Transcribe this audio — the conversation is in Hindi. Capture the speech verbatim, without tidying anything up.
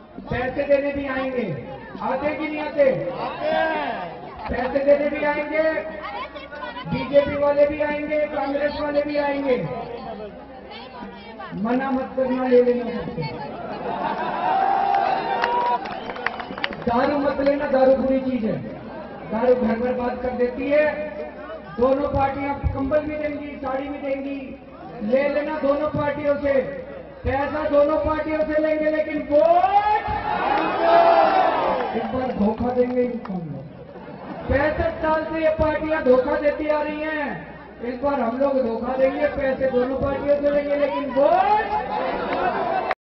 पैसे देने भी आएंगे। आते कि नहीं आते? पैसे देने भी आएंगे, बीजेपी वाले भी आएंगे, कांग्रेस वाले भी आएंगे। मना मत करना, ले लेना सबसे। दारू मत लेना, दारू बुरी चीज है। दारू घर बर्बाद कर देती है। दोनों पार्टियां कंबल भी देंगी, साड़ी भी देंगी, ले लेना दोनों पार्टियों से। पैसा दोनों पार्टियों से लेंगे, लेकिन वोट इस बार धोखा देंगे इनको हम लोग। पैंसठ साल से ये पार्टियां धोखा देती आ रही हैं, इस बार हम लोग धोखा देंगे। पैसे दोनों पार्टियों से लेंगे, लेकिन वोट